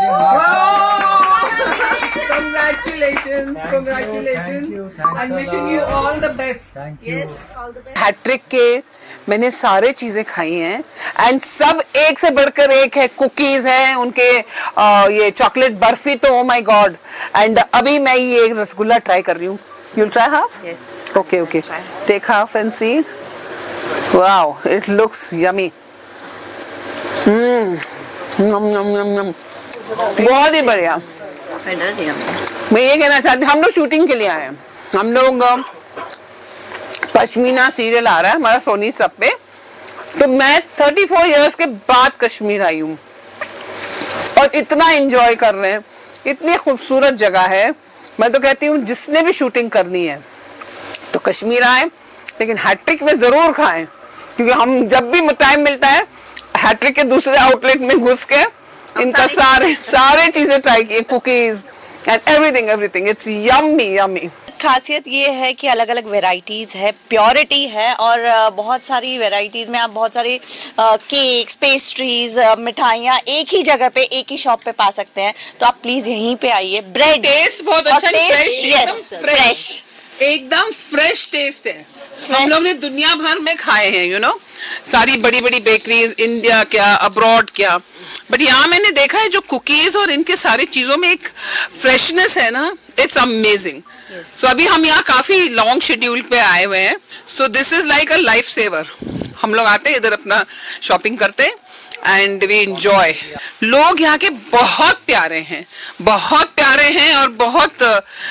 Congratulations, congratulations, and wishing you all the best. Yes, all the best. Hattrick के मैंने सारे चीजें खाई हैं एंड सब एक से बढ़कर एक है। कुकीज हैं उनके, ये चॉकलेट बर्फी तो ओ माय गॉड। एंड अभी मैं ये रसगुल्ला ट्राई कर रही हूँ। You'll try half? Yes. Okay, okay. Take half and see. Wow, it looks yummy. Nom nom nom nom. बहुत ही बढ़िया। मैं ये कहना चाहती हूँ, हम लोग शूटिंग के लिए आए हैं। हम लोग पश्मीना सीरियल आ रहा है हमारा सोनी सब पे, तो मैं 34 इयर्स के बाद कश्मीर आई हूँ और इतना एंजॉय कर रहे हैं। इतनी खूबसूरत जगह है। मैं तो कहती हूँ जिसने भी शूटिंग करनी है तो कश्मीर आए, लेकिन हैट्रिक में जरूर खाएं, क्योंकि हम जब भी टाइम मिलता है हैट्रिक के दूसरे आउटलेट में घुस के इनका सारे चीजें ट्राई किए, cookies and everything it's yummy yummy. खासियत ये है कि अलग अलग वेराइटीज़ है, प्योरिटी है, और बहुत सारी वेराइटीज़ में आप बहुत सारे केक्स, पेस्ट्रीज, मिठाइयाँ एक ही जगह पे, एक ही शॉप पे पा सकते हैं। तो आप प्लीज यहीं पे आइए। ब्रेड टेस्ट बहुत अच्छा, फ्रेश, एकदम फ्रेश टेस्ट है। हम लोग ने दुनिया भर में खाए हैं, यू नो, सारी बड़ी बड़ी बेकरीज, इंडिया क्या, अब्रॉड क्या, बट यहाँ मैंने देखा है जो कुकीज और इनके सारी चीजों में एक फ्रेशनेस है ना, इट्स अमेजिंग। सो अभी हम यहाँ काफी लॉन्ग शेड्यूल पे आए हुए हैं, so this is like a life saver. हम लोग आते हैं इधर अपना शॉपिंग करते हैं एंड वी एंजॉय। लोग यहाँ के बहुत प्यारे हैं, बहुत प्यारे हैं और बहुत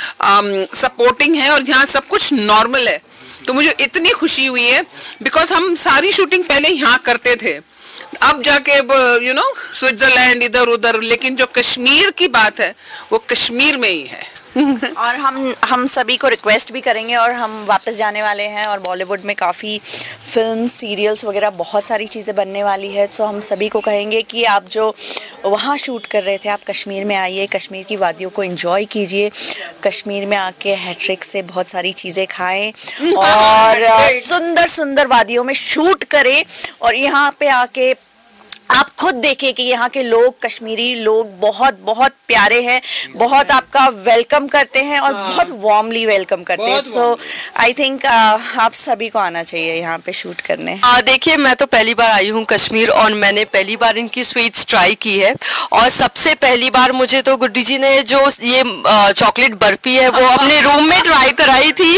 सपोर्टिंग है, और यहाँ सब कुछ नॉर्मल है। तो मुझे इतनी खुशी हुई है बिकॉज हम सारी शूटिंग पहले यहाँ करते थे, अब जाके यू नो स्विट्जरलैंड इधर उधर, लेकिन जो कश्मीर की बात है वो कश्मीर में ही है। और हम सभी को रिक्वेस्ट भी करेंगे, और हम वापस जाने वाले हैं, और बॉलीवुड में काफ़ी फिल्म, सीरियल्स वगैरह बहुत सारी चीज़ें बनने वाली है। तो हम सभी को कहेंगे कि आप जो वहाँ शूट कर रहे थे, आप कश्मीर में आइए, कश्मीर की वादियों को एंजॉय कीजिए, कश्मीर में आके हैट्रिक से बहुत सारी चीज़ें खाएं और सुंदर सुंदर वादियों में शूट करें, और यहाँ पे आके आप खुद देखिए कि यहाँ के लोग, कश्मीरी लोग बहुत बहुत प्यारे हैं, बहुत आपका वेलकम करते हैं और बहुत वार्मली वेलकम करते हैं। सो आई थिंक आप सभी को आना चाहिए यहाँ पे शूट करने। देखिए, मैं तो पहली बार आई हूँ कश्मीर और मैंने पहली बार इनकी स्वीट्स ट्राई की है, और सबसे पहली बार मुझे तो गुड्डी जी ने जो ये चॉकलेट बर्फी है वो अपने रूम में ट्राई कराई थी,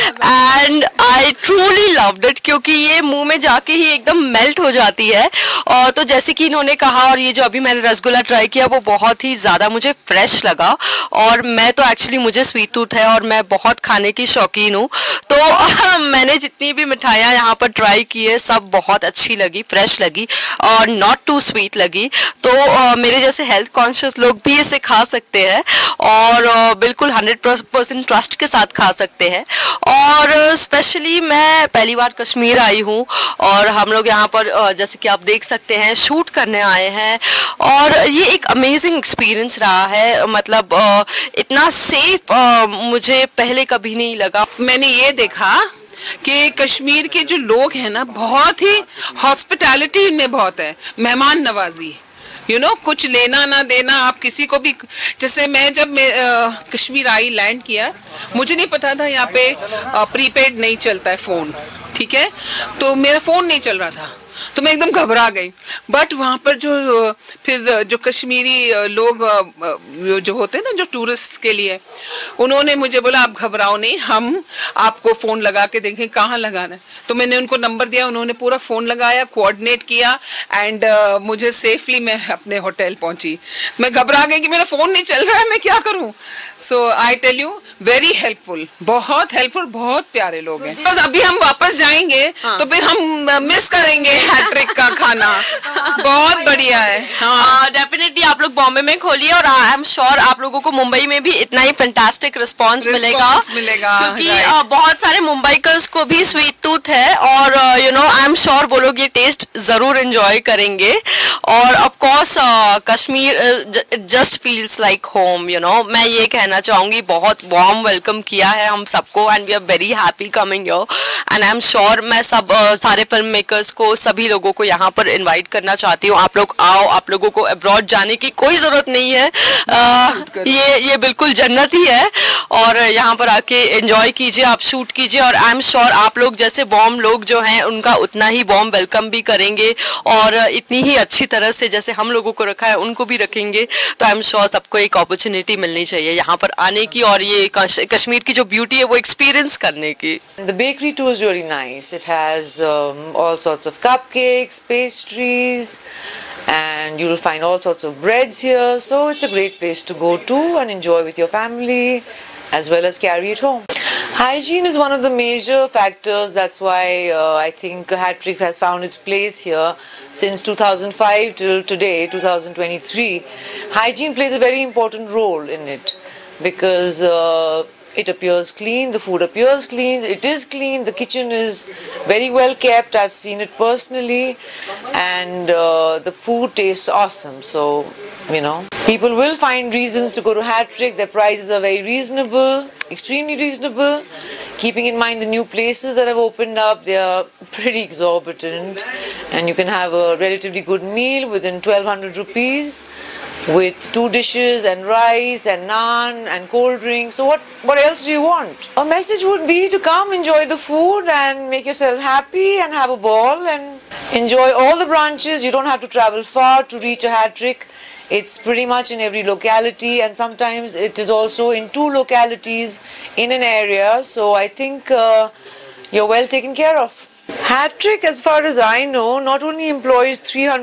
and I truly loved it, क्योंकि ये मुंह में जाके ही एकदम मेल्ट हो जाती है। और तो जैसे कि इन्होंने कहा, और ये जो अभी मैंने रसगुल्ला ट्राई किया वो बहुत ही ज़्यादा मुझे फ्रेश लगा, और मैं तो एक्चुअली मुझे स्वीट टूथ है और मैं बहुत खाने की शौकीन हूँ, तो मैंने जितनी भी मिठाइयाँ यहाँ पर ट्राई की है सब बहुत अच्छी लगी, फ्रेश लगी और नॉट टू स्वीट लगी। तो मेरे जैसे हेल्थ कॉन्शियस लोग भी इसे खा सकते हैं और बिल्कुल 100% ट्रस्ट के साथ खा सकते हैं। और स्पेशली मैं पहली बार कश्मीर आई हूँ और हम लोग यहाँ पर जैसे कि आप देख सकते हैं शूट करने आए हैं, और ये एक अमेजिंग एक्सपीरियंस रहा है। मतलब इतना सेफ मुझे पहले कभी नहीं लगा। मैंने ये देखा कि कश्मीर के जो लोग हैं ना, बहुत ही हॉस्पिटैलिटी इनमें बहुत है, मेहमान नवाजी, यू नो, कुछ लेना ना देना। आप किसी को भी, जैसे मैं जब कश्मीर आई, लैंड किया, मुझे नहीं पता था यहाँ पे प्रीपेड नहीं चलता है फ़ोन, ठीक है, तो मेरा फ़ोन नहीं चल रहा था, तो मैं एकदम घबरा गई। बट वहाँ पर जो कश्मीरी लोग जो होते हैं ना, जो टूरिस्ट के लिए, उन्होंने मुझे बोला आप घबराओ नहीं, हम आपको फ़ोन लगा के देखें कहाँ लगाना है। तो मैंने उनको नंबर दिया, उन्होंने पूरा फ़ोन लगाया, कोऑर्डिनेट किया, एंड मुझे सेफली मैं अपने होटल पहुँची। मैं घबरा गई कि मेरा फ़ोन नहीं चल रहा है, मैं क्या करूँ। So I tell you, very helpful, बहुत हेल्पफुल, बहुत प्यारे लोग हैं। तो अभी हम वापस जाएंगे तो फिर हम मिस करेंगे हैट्रिक का खाना, बहुत बढ़िया है। हाँ, डेफिनेटली आप लोग बॉम्बे में खोलिए, और आई एम श्योर आप लोगों को मुंबई में भी इतना ही फैंटास्टिक रिस्पांस मिलेगा, क्योंकि बहुत सारे मुंबईकर्स को भी स्वीट टूथ है, और you know I am sure वो लोग ये टेस्ट जरूर एंजॉय करेंगे। और of course Kashmir just feels like home, you know. मैं ये कहना चाहूंगी, बहुत वार्म वेलकम किया है हम सबको, and we are very happy coming here, and I am sure मैं सब सारे फिल्म मेकर्स को, सभी लोगों को यहाँ पर इनवाइट करना चाहती हूँ। आप लोग लोग आओ, आप लोगों को अब्रॉड जाने की कोई ज़रूरत नहीं है। ये बिल्कुल जन्नत ही है और यहाँ पर आके एंजॉय कीजिए, आप शूट कीजिए और आई एम श्योर आप लोग जैसे वार्म लोग जो हैं उनका उतना ही वार्म वेलकम भी करेंगे और इतनी ही अच्छी तरह से जैसे हम लोगों को रखा है उनको भी रखेंगे। तो आई एम श्योर सबको एक अपॉर्चुनिटी मिलनी चाहिए यहाँ पर आने की और ये कश्मीर की जो ब्यूटी है वो एक्सपीरियंस करने की। The bakery too is really nice. It has all sorts of cupcakes, pastries, and you'll find all sorts of breads here. So it's a great place to go to and enjoy with your family as well as carry it home. Hygiene is one of the major factors. That's why I think Hat-Trick has found its place here since 2005 till today, 2023. Hygiene plays a very important role in it because it appears clean, the food appears clean, it is clean, the kitchen is very well kept, I've seen it personally, and the food tastes awesome. So, you know, people will find reasons to go to Hat-Trick. Their prices are very reasonable, extremely reasonable. Keeping in mind the new places that have opened up, they are pretty exorbitant, and you can have a relatively good meal within 1200 rupees. With 2 dishes and rice and naan and cold drinks. So what else do you want? A message would be to come enjoy the food and make yourself happy and have a ball and enjoy all the branches. You don't have to travel far to reach a Hat-Trick. It's pretty much in every locality, and sometimes it is also in 2 localities in an area. So I think you're well taken care of. Hat-Trick, as far as I know, not only employs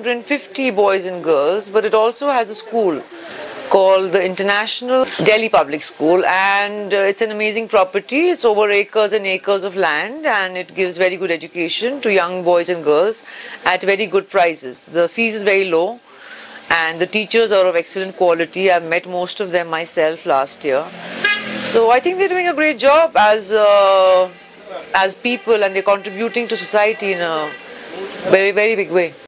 350 boys and girls, but it also has a school called the International Delhi Public School, and it's an amazing property. It's over acres and acres of land, and it gives very good education to young boys and girls at very good prices. The fees is very low, and the teachers are of excellent quality. I've met most of them myself last year. So I think they're doing a great job as people, and they're contributing to society in a very, very big way.